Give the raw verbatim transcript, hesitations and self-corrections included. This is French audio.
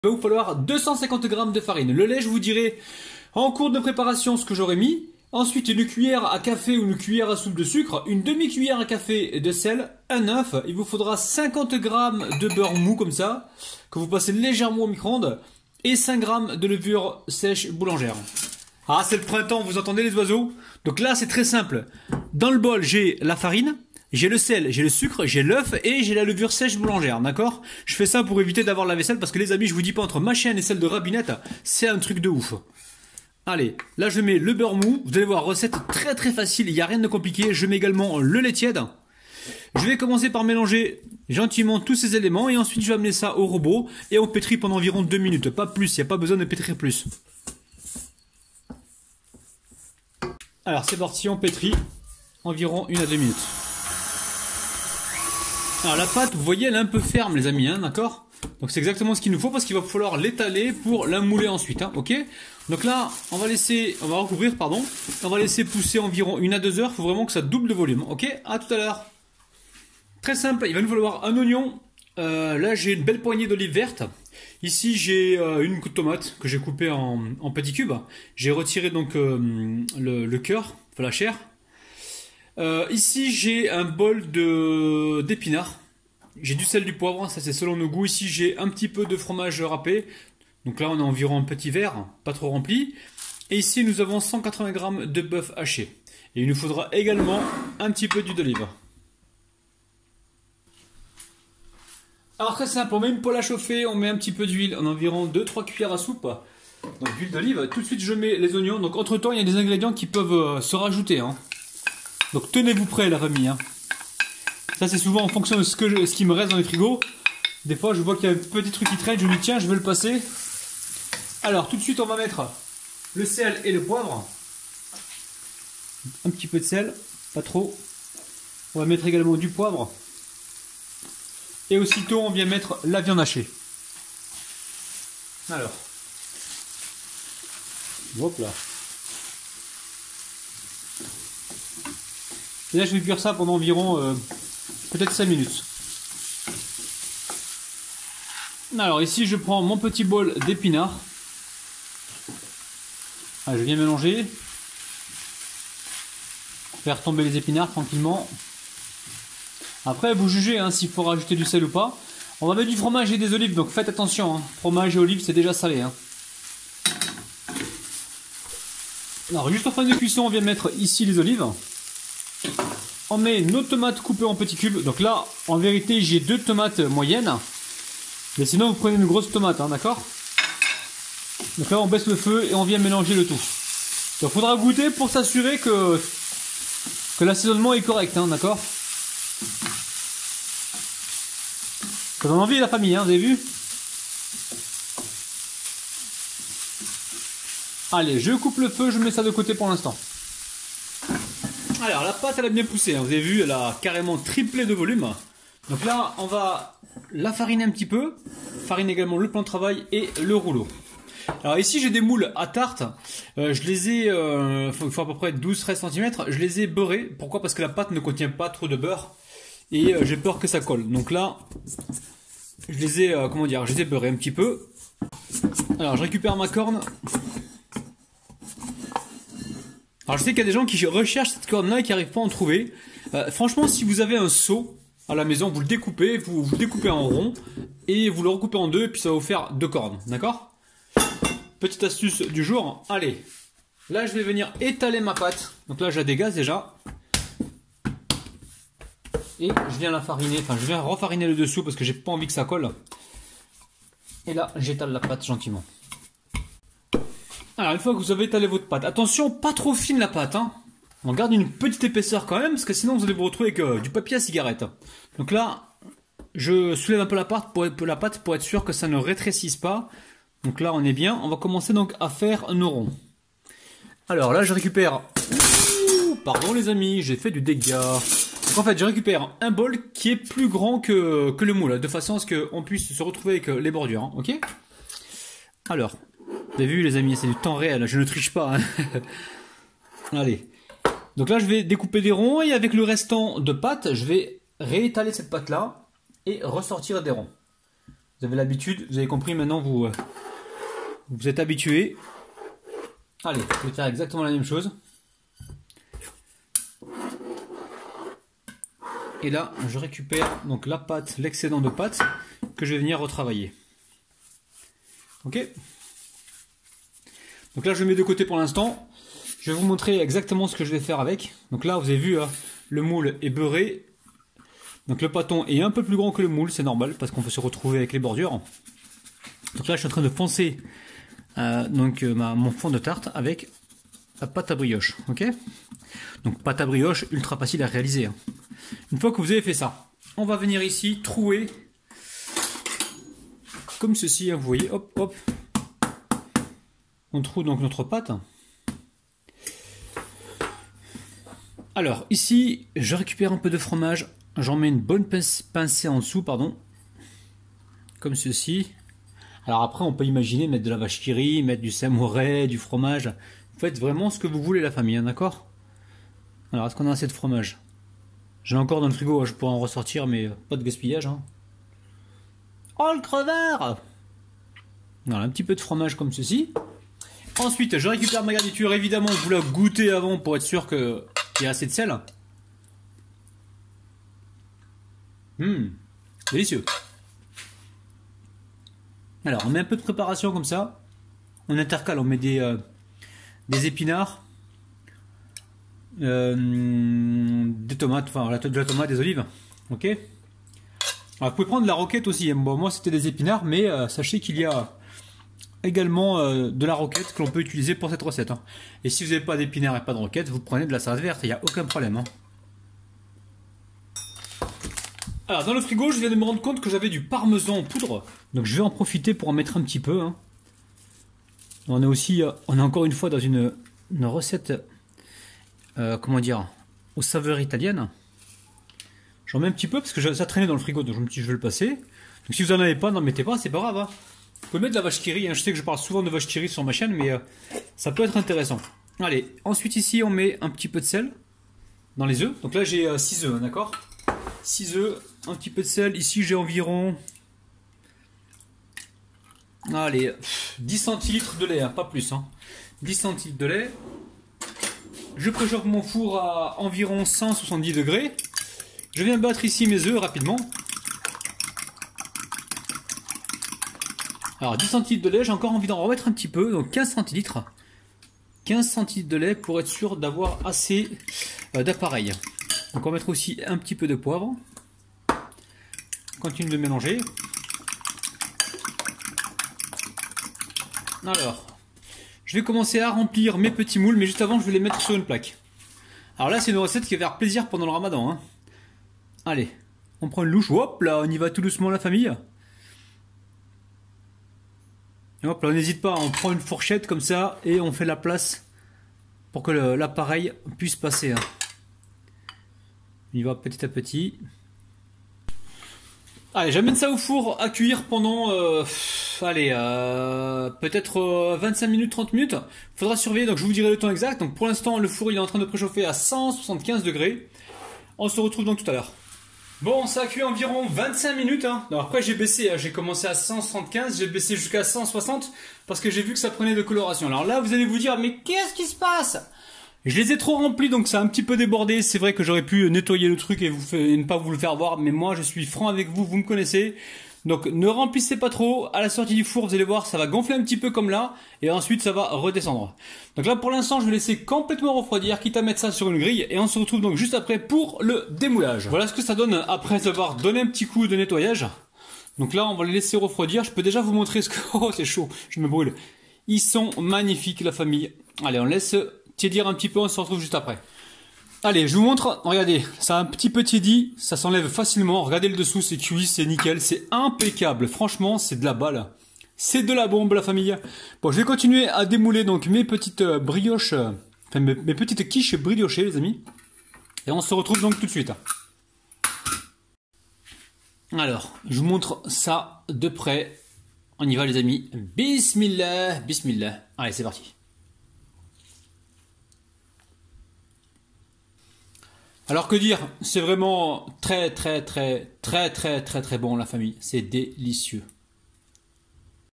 Il va vous falloir deux cent cinquante grammes de farine. Le lait, je vous dirai en cours de préparation ce que j'aurais mis. Ensuite, une cuillère à café ou une cuillère à soupe de sucre, une demi-cuillère à café de sel, un œuf. Il vous faudra cinquante grammes de beurre mou comme ça, que vous passez légèrement au micro-ondes, et cinq grammes de levure sèche boulangère. Ah, c'est le printemps, vous entendez les oiseaux? Donc là, c'est très simple. Dans le bol, j'ai la farine. J'ai le sel, j'ai le sucre, j'ai l'œuf et j'ai la levure sèche boulangère, d'accord? Je fais ça pour éviter d'avoir la vaisselle parce que les amis, je vous dis pas, entre ma chaîne et celle de Rabinette, c'est un truc de ouf. Allez, là je mets le beurre mou, vous allez voir, recette très très facile, il n'y a rien de compliqué. Je mets également le lait tiède. Je vais commencer par mélanger gentiment tous ces éléments et ensuite je vais amener ça au robot et on pétrit pendant environ deux minutes, pas plus, il n'y a pas besoin de pétrir plus. Alors c'est parti, on pétrit environ une à deux minutes. Alors la pâte, vous voyez, elle est un peu ferme les amis, hein, d'accord? Donc c'est exactement ce qu'il nous faut parce qu'il va falloir l'étaler pour la mouler ensuite, hein, ok? Donc là, on va laisser, on va recouvrir, pardon, on va laisser pousser environ une à deux heures, il faut vraiment que ça double de volume, ok? À tout à l'heure. Très simple, il va nous falloir un oignon, euh, là j'ai une belle poignée d'olives vertes, ici j'ai euh, une tomate que j'ai coupée en, en petits cubes, j'ai retiré donc euh, le, le cœur, enfin la chair. Euh, ici j'ai un bol de d'épinards, j'ai du sel, du poivre, ça c'est selon nos goûts. Ici j'ai un petit peu de fromage râpé, donc là on a environ un petit verre, pas trop rempli. Et ici nous avons cent quatre-vingts grammes de bœuf haché. Et il nous faudra également un petit peu d'huile d'olive. Alors très simple, on met une poêle à chauffer, on met un petit peu d'huile, en environ deux trois cuillères à soupe. Donc d'huile d'olive, tout de suite je mets les oignons, donc entre temps il y a des ingrédients qui peuvent euh, se rajouter, hein. Donc tenez-vous prêts les remis, hein. Ça c'est souvent en fonction de ce, que je, ce qui me reste dans les frigos. Des fois je vois qu'il y a un petit truc qui traîne, je me dis tiens je vais le passer. Alors tout de suite on va mettre le sel et le poivre. Un petit peu de sel, pas trop. On va mettre également du poivre. Et aussitôt on vient mettre la viande hachée. Alors. Hop là. Et là je vais cuire ça pendant environ euh, peut-être cinq minutes. Alors ici je prends mon petit bol d'épinards. Ah, je viens mélanger. Faire tomber les épinards tranquillement. Après vous jugez hein, s'il faut rajouter du sel ou pas. On va mettre du fromage et des olives, donc faites attention. Hein. Fromage et olives c'est déjà salé. Hein. Alors juste en fin de cuisson on vient mettre ici les olives. On met nos tomates coupées en petits cubes. Donc là, en vérité, j'ai deux tomates moyennes. Mais sinon, vous prenez une grosse tomate, hein, d'accord? Donc là, on baisse le feu et on vient mélanger le tout. Donc il faudra goûter pour s'assurer que, que l'assaisonnement est correct, hein, d'accord? Ça donne envie la famille, hein, vous avez vu? Allez, je coupe le feu, je mets ça de côté pour l'instant. Alors la pâte elle a bien poussé, hein. Vous avez vu, elle a carrément triplé de volume. Donc là on va la fariner un petit peu, fariner également le plan de travail et le rouleau. Alors ici j'ai des moules à tarte, euh, je les ai, euh, il faut à peu près douze à treize centimètres, je les ai beurrés. Pourquoi? Parce que la pâte ne contient pas trop de beurre et euh, j'ai peur que ça colle. Donc là je les ai, euh, comment dire, je les ai beurrés un petit peu. Alors je récupère ma corne. Alors je sais qu'il y a des gens qui recherchent cette corne là et qui n'arrivent pas à en trouver. Euh, franchement si vous avez un seau à la maison, vous le découpez, vous, vous le découpez en rond et vous le recoupez en deux et puis ça va vous faire deux cornes, d'accord? Petite astuce du jour. Allez, là je vais venir étaler ma pâte. Donc là je la dégaze déjà. Et je viens la fariner, enfin je viens refariner le dessous parce que j'ai pas envie que ça colle. Et là j'étale la pâte gentiment. Alors une fois que vous avez étalé votre pâte, attention, pas trop fine la pâte, hein. On garde une petite épaisseur quand même, parce que sinon vous allez vous retrouver avec euh, du papier à cigarette. Donc là, je soulève un peu la pâte, pour, la pâte pour être sûr que ça ne rétrécisse pas. Donc là on est bien, on va commencer donc à faire nos ronds. Alors là je récupère... Ouh, pardon les amis, j'ai fait du dégât. Donc en fait je récupère un bol qui est plus grand que, que le moule, de façon à ce qu'on puisse se retrouver avec les bordures, hein, ok? Alors... Vous avez vu les amis, c'est du temps réel, je ne triche pas. Hein. Allez. Donc là je vais découper des ronds et avec le restant de pâte, je vais réétaler cette pâte là et ressortir des ronds. Vous avez l'habitude, vous avez compris, maintenant vous, euh, vous êtes habitué. Allez, je vais faire exactement la même chose. Et là, je récupère donc la pâte, l'excédent de pâte que je vais venir retravailler. Ok. Donc là, je mets de côté pour l'instant. Je vais vous montrer exactement ce que je vais faire avec. Donc là, vous avez vu, hein, le moule est beurré. Donc le pâton est un peu plus grand que le moule, c'est normal, parce qu'on peut se retrouver avec les bordures. Donc là, je suis en train de foncer euh, donc, euh, ma, mon fond de tarte avec la pâte à brioche. Ok. Donc pâte à brioche, ultra facile à réaliser. Hein. Une fois que vous avez fait ça, on va venir ici trouer comme ceci, hein, vous voyez, hop, hop. On trouve donc notre pâte. Alors ici, je récupère un peu de fromage, j'en mets une bonne pincée en dessous, pardon, comme ceci. Alors après, on peut imaginer mettre de la vache qui rit, mettre du samouraï, du fromage. Vous faites vraiment ce que vous voulez, la famille, hein, d'accord? Alors, est-ce qu'on a assez de fromage? J'ai encore dans le frigo, je pourrais en ressortir, mais pas de gaspillage. Hein. Oh, le crevard! Voilà, un petit peu de fromage comme ceci. Ensuite, je récupère ma garniture. Évidemment, vous la goûtez avant pour être sûr qu'il y a assez de sel. Hum, délicieux. Alors, on met un peu de préparation comme ça. On intercale, on met des, euh, des épinards. Euh, des tomates, enfin de la tomate, des olives, ok. Alors, vous pouvez prendre de la roquette aussi. Bon, moi c'était des épinards, mais euh, sachez qu'il y a également euh, de la roquette que l'on peut utiliser pour cette recette. Hein. Et si vous n'avez pas d'épinards et pas de roquette, vous prenez de la salade verte, il n'y a aucun problème. Hein. Alors dans le frigo, je viens de me rendre compte que j'avais du parmesan en poudre, donc je vais en profiter pour en mettre un petit peu. Hein. On est aussi, euh, on est encore une fois dans une, une recette. Euh, comment dire, aux saveurs italiennes. J'en mets un petit peu parce que ça traînait dans le frigo, donc je me suis dit je vais le passer. Donc si vous en avez pas, n'en mettez pas, c'est pas grave. Hein. Vous pouvez mettre de la vache qui rit, hein. Je sais que je parle souvent de vache qui rit sur ma chaîne, mais euh, ça peut être intéressant. Allez, ensuite ici on met un petit peu de sel dans les œufs. Donc là j'ai euh, six œufs, hein, d'accord, six œufs, un petit peu de sel. Ici j'ai environ, allez, dix centilitres de lait, hein, pas plus. Hein. dix centilitres de lait. Je préchauffe mon four à environ cent soixante-dix degrés. Je viens battre ici mes œufs rapidement. Alors dix centilitres de lait, j'ai encore envie d'en remettre un petit peu, donc quinze centilitres. quinze centilitres de lait pour être sûr d'avoir assez euh, d'appareil. Donc on va mettre aussi un petit peu de poivre. Continue de mélanger. Alors... je vais commencer à remplir mes petits moules, mais juste avant, je vais les mettre sur une plaque. Alors là, c'est une recette qui va faire plaisir pendant le ramadan. Hein. Allez, on prend une louche. Hop là, on y va tout doucement, la famille. Et hop là, on n'hésite pas, on prend une fourchette comme ça et on fait la place pour que l'appareil puisse passer. Hein. On y va petit à petit. Allez, j'amène ça au four à cuire pendant, euh, allez, euh, peut-être euh, vingt-cinq minutes, trente minutes. Faudra surveiller, donc je vous dirai le temps exact. Donc pour l'instant, le four il est en train de préchauffer à cent soixante-quinze degrés. On se retrouve donc tout à l'heure. Bon, ça a cuit environ vingt-cinq minutes. Hein. Alors après, j'ai baissé, hein. J'ai commencé à cent soixante-quinze, j'ai baissé jusqu'à cent soixante parce que j'ai vu que ça prenait de coloration. Alors là, vous allez vous dire, mais qu'est-ce qui se passe? Je les ai trop remplis, donc ça a un petit peu débordé. C'est vrai que j'aurais pu nettoyer le truc et, vous fait, et ne pas vous le faire voir, mais moi je suis franc avec vous, vous me connaissez. Donc ne remplissez pas trop. À la sortie du four, vous allez voir, ça va gonfler un petit peu comme là, et ensuite ça va redescendre. Donc là pour l'instant, je vais laisser complètement refroidir, quitte à mettre ça sur une grille, et on se retrouve donc juste après pour le démoulage. Voilà ce que ça donne après avoir donné un petit coup de nettoyage. Donc là, on va les laisser refroidir. Je peux déjà vous montrer ce que... Oh, c'est chaud, je me brûle. Ils sont magnifiques, la famille. Allez, on laisse tiédir un petit peu, on se retrouve juste après. Allez, je vous montre, regardez, ça a un petit peu tiédi, ça s'enlève facilement, regardez le dessous, c'est cuit, c'est nickel, c'est impeccable, franchement, c'est de la balle. C'est de la bombe, la famille. Bon, je vais continuer à démouler donc mes petites brioches, enfin mes, mes petites quiches briochées, les amis. Et on se retrouve donc tout de suite. Alors, je vous montre ça de près. On y va, les amis. Bismillah, bismillah. Allez, c'est parti. Alors que dire, c'est vraiment très très très très très très très bon, la famille, c'est délicieux.